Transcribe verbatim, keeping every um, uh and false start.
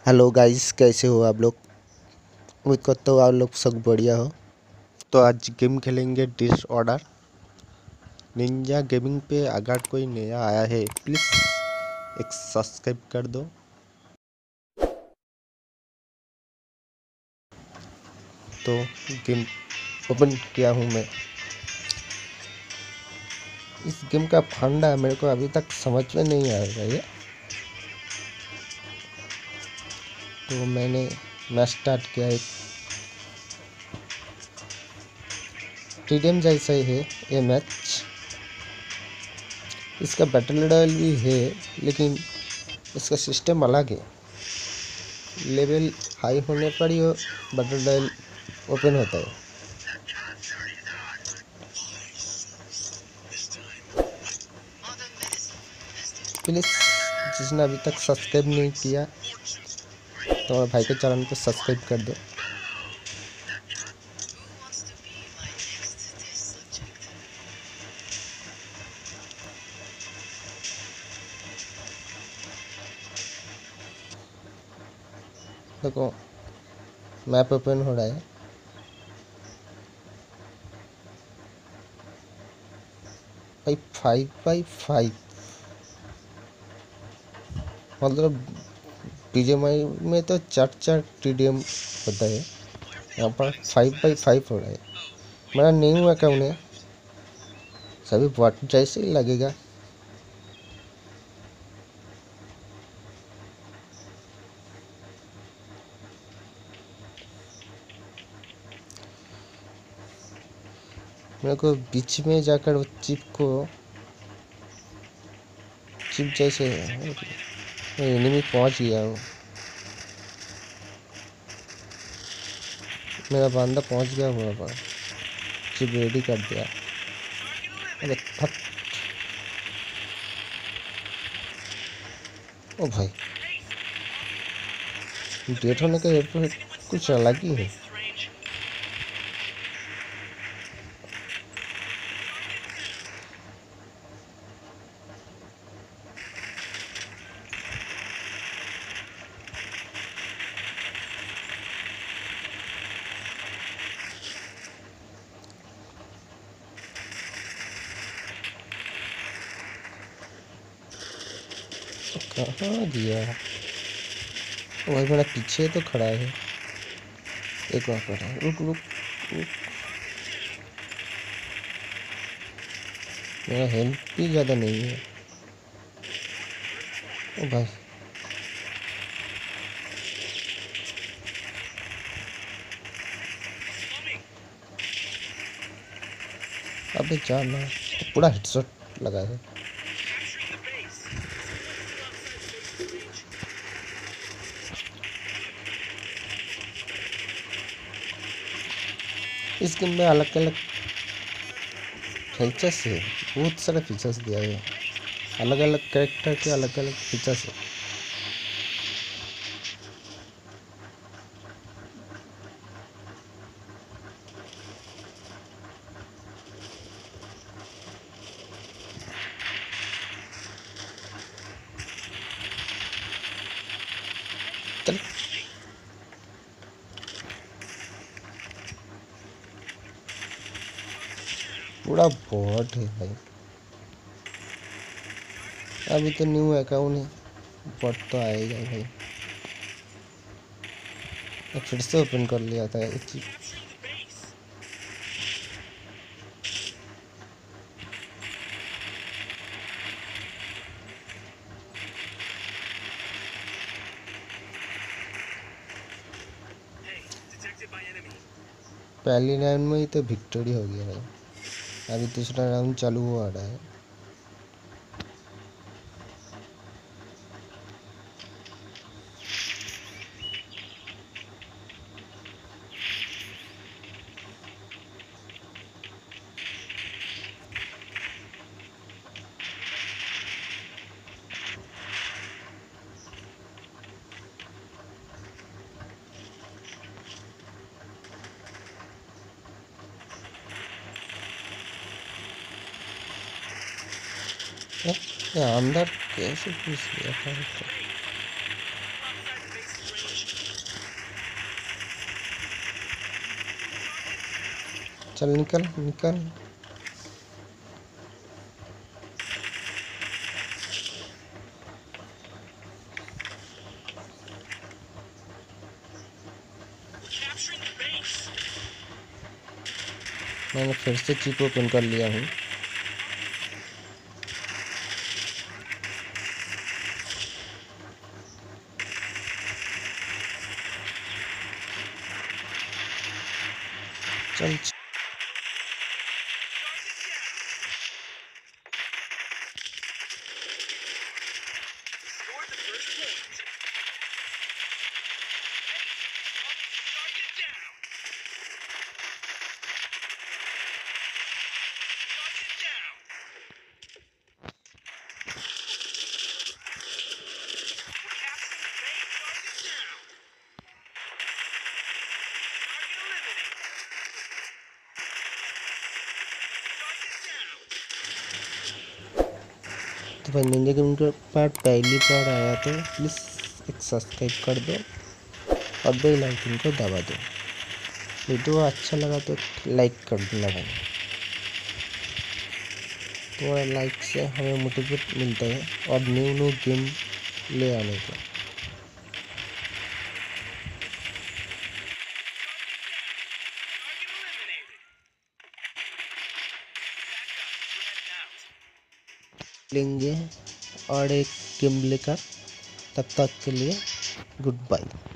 Hello guys, कैसे हो आप लोग। उम्मीद करता हूँ आप लोग सब बढ़िया हो। तो आज गेम खेलेंगे डिस ऑर्डर निंजा गेमिंग पे। अगर कोई नया आया है प्लीज़ एक सब्सक्राइब कर दो। तो गेम ओपन किया हूँ मैं। इस गेम का फंडा मेरे को अभी तक समझ में नहीं आएगा ये। तो मैंने मैच स्टार्ट किया। एक टीडीएम जैसा ही है ये मैच। इसका बैटल रॉयल भी है लेकिन इसका सिस्टम अलग है। लेवल हाई होने पर ही बैटल रॉयल ओपन होता है। प्लीज़ जिसने अभी तक सब्सक्राइब नहीं किया तो हमारे भाई के चैनल को सब्सक्राइब कर दो। देखो मैप ओपन हो रहा है। भाई फाइव बाई फाइव मतलब बीजेएमआई में तो चार चार टीडीएम होता है, यहाँ पर फाइव बाई फाइव हो रहा है। मेरा न्यू अकाउंट है, सभी बॉट जैसे ही लगेगा। मेरे को बीच में जाकर वो चिप को चिप जैसे एनिमी पहुंच गया हूँ। मेरा बंदा पहुंच गया वहाँ पर, चिप रेडी कर दिया। अरे फट। ओ भाई डेट होने का ये कुछ अलग ही है। कहाँ गया वही, मेरा पीछे तो खड़ा है। एक बार खड़ा है, रुक रुक रुक। मेरा हेल्थ भी ज़्यादा नहीं है। ओ भाई अबे जाना, पूरा हेडशॉट लगा है। इस गेम में अलग अलग फीचर्स है, बहुत सारे फीचर्स दिया है। अलग अलग कैरेक्टर के अलग अलग फीचर्स है। चल पूरा बॉट है भाई। अभी तो न्यू अकाउंट है, बॉट तो आएगा भाई। फिर से ओपन कर लिया था एक चीज। पहली राउंड में ही तो विक्टोरी हो गया भाई। अभी दूसरा राउंड चालू हुआ रहा है। ये अंदर कैसे घुस गया था? चल निकल निकल। मैंने फिर से चिप ओपन कर लिया हूँ। चल तो भाई निंजा गेमिंग का पार्ट पहली बार आया तो प्लीज़ एक सब्सक्राइब कर दो और बेल आइकन को दबा दो। वीडियो अच्छा लगा तो लाइक कर देना भाई। तो लाइक से हमें मोटिवेट मिलता है और न्यू न्यू गेम ले आने का। लेंगे और एक गेम लेकर, तब तक के लिए गुड बाय।